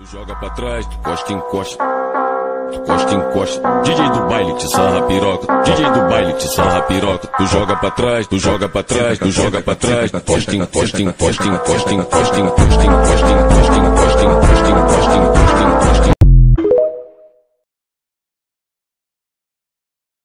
Tu joga pra trás, tu costa, encosta. Tu costa, encosta. DJ do baile te sarra piroca. DJ do baile te sarra piroca. Tu joga pra trás, tu joga pra trás, tu joga pra trás. Costa, encosta, encosta, encosta, encosta, encosta, encosta, encosta, encosta, encosta, encosta.